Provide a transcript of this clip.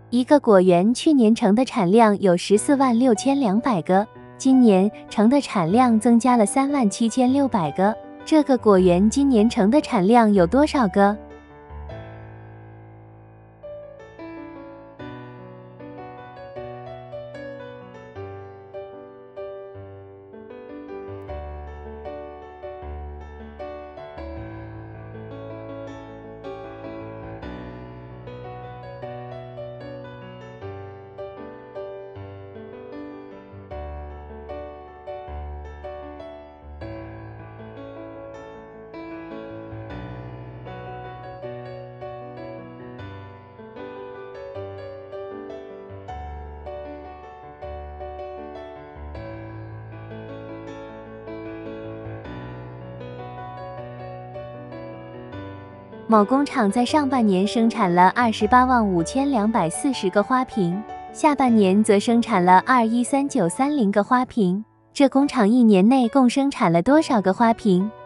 一个果园去年橙的产量有14.62万个，今年橙的产量增加了3.76万个。这个果园今年橙的产量有多少个？某工厂在上半年生产了28.5240个花瓶，下半年则生产了213930个花瓶。这工厂一年内共生产了多少个花瓶？